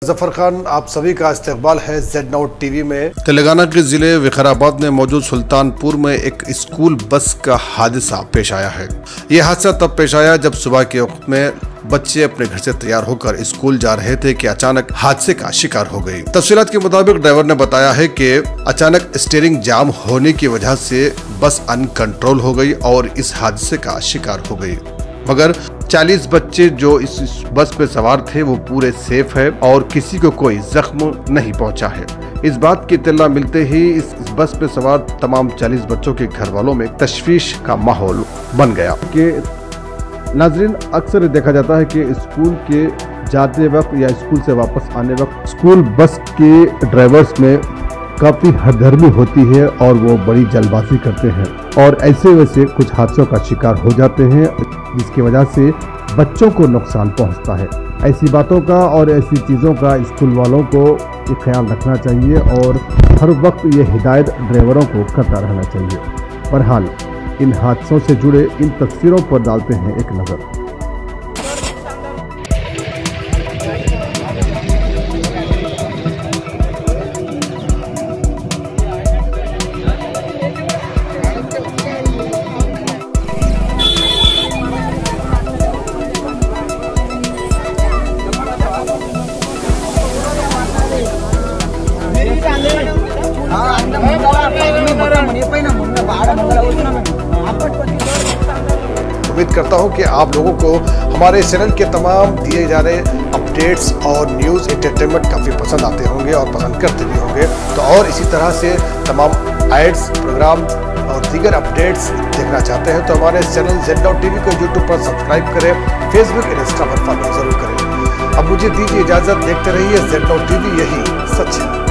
जफर खान, आप सभी का इस्तकबाल है Z-Now TV में। तेलंगाना के जिले विकाराबाद में मौजूद सुल्तानपुर में एक स्कूल बस का हादसा पेश आया है। यह हादसा तब पेश आया जब सुबह के वक्त में बच्चे अपने घर से तैयार होकर स्कूल जा रहे थे कि अचानक हादसे का शिकार हो गई। तफसीलात के मुताबिक ड्राइवर ने बताया है कि अचानक स्टीयरिंग जाम होने की वजह से बस अनकंट्रोल हो गई और इस हादसे का शिकार हो गई। मगर 40 बच्चे जो इस बस पे सवार थे वो पूरे सेफ है और किसी को कोई जख्म नहीं पहुंचा है। इस बात की इत्तला मिलते ही इस बस पे सवार तमाम 40 बच्चों के घर वालों में तशवीश का माहौल बन गया। कि नाजरीन, अक्सर देखा जाता है कि स्कूल के जाते वक्त या स्कूल से वापस आने वक्त स्कूल बस के ड्राइवर्स में काफ़ी हरधर्मी होती है और वो बड़ी जल्दबाजी करते हैं और ऐसे वैसे कुछ हादसों का शिकार हो जाते हैं, जिसकी वजह से बच्चों को नुकसान पहुंचता है। ऐसी बातों का और ऐसी चीज़ों का स्कूल वालों को ख्याल रखना चाहिए और हर वक्त ये हिदायत ड्राइवरों को करता रहना चाहिए। बहरहाल इन हादसों से जुड़े इन तस्वीरों पर डालते हैं एक नज़र। उम्मीद करता हूं कि आप लोगों को हमारे चैनल के तमाम दिए जा रहे अपडेट्स और न्यूज़ एंटरटेनमेंट काफ़ी पसंद आते होंगे और पसंद करते भी होंगे। तो और इसी तरह से तमाम एड्स, प्रोग्राम और दीगर अपडेट्स देखना चाहते हैं तो हमारे चैनल Z-Now TV को यूट्यूब पर सब्सक्राइब करें, फेसबुक और इंस्टा पर फॉलो जरूर करें। अब मुझे दीजिए इजाज़त, देखते रहिए Z-Now TV, यही सच है।